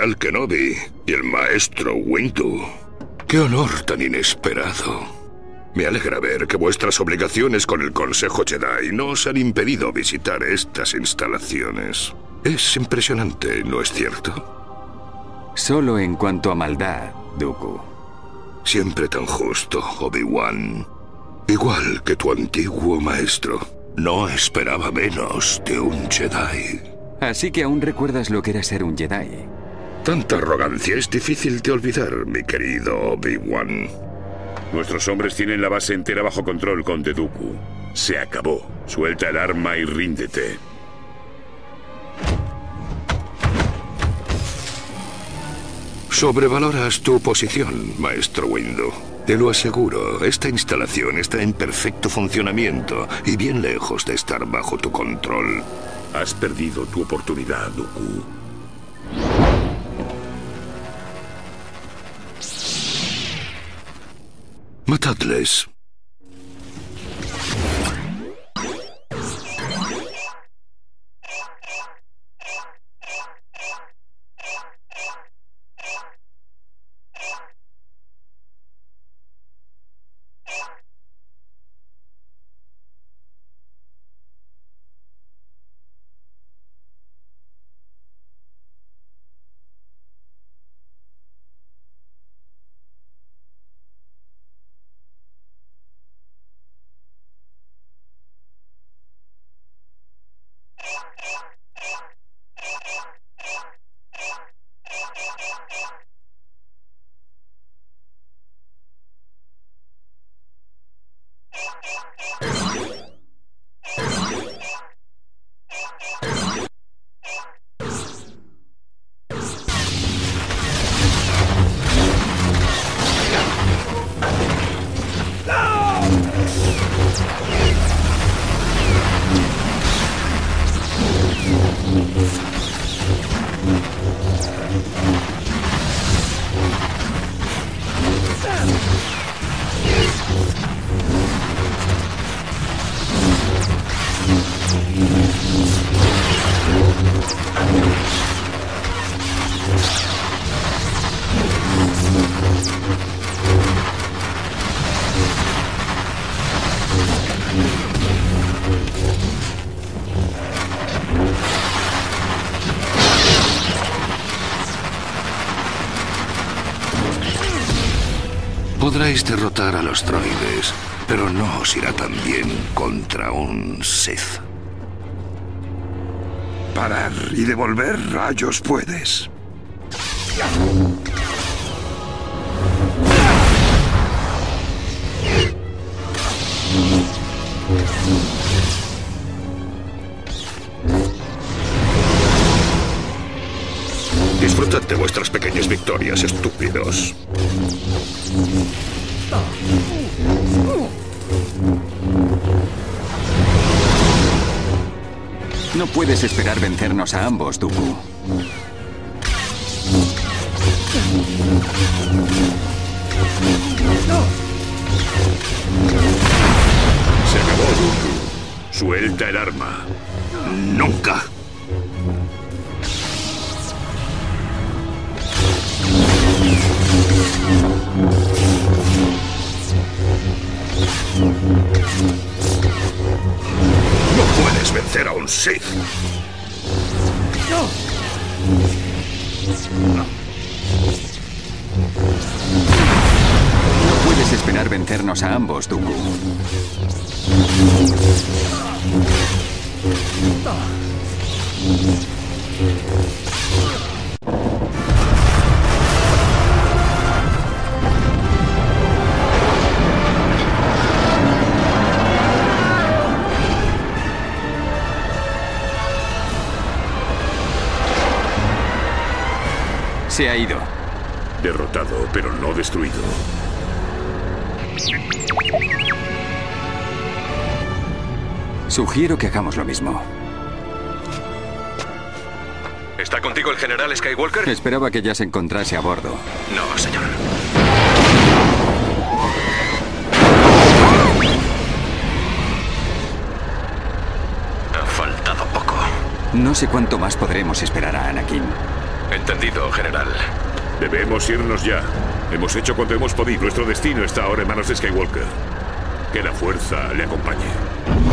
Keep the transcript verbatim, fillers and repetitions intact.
general Kenobi y el maestro Windu. ¡Qué honor tan inesperado! Me alegra ver que vuestras obligaciones con el Consejo Jedi no os han impedido visitar estas instalaciones. Es impresionante, ¿no es cierto? Solo en cuanto a maldad, Dooku. Siempre tan justo, Obi-Wan. Igual que tu antiguo maestro. No esperaba menos de un Jedi. Así que aún recuerdas lo que era ser un Jedi. Tanta arrogancia es difícil de olvidar, mi querido Obi-Wan. Nuestros hombres tienen la base entera bajo control, Conde Dooku. Se acabó. Suelta el arma y ríndete. Sobrevaloras tu posición, maestro Windu. Te lo aseguro, esta instalación está en perfecto funcionamiento y bien lejos de estar bajo tu control. Has perdido tu oportunidad, Dooku. Matadles. Podréis derrotar a los droides, pero no os irá tan bien contra un Sith. Parar y devolver rayos puedes. Disfrutad de vuestras pequeñas victorias, estúpidos. No puedes esperar vencernos a ambos, Dooku. Se acabó, Dooku. Suelta el arma. ¡Nunca! No puedes vencer a un Sith. No puedes esperar vencernos a ambos, Dooku. Se ha ido. Derrotado, pero no destruido. Sugiero que hagamos lo mismo. ¿Está contigo el general Skywalker? Esperaba que ya se encontrase a bordo. No, señor. Ha faltado poco. No sé cuánto más podremos esperar a Anakin. Entendido, general. Debemos irnos ya. Hemos hecho cuanto hemos podido. Nuestro destino está ahora en manos de Skywalker. Que la fuerza le acompañe.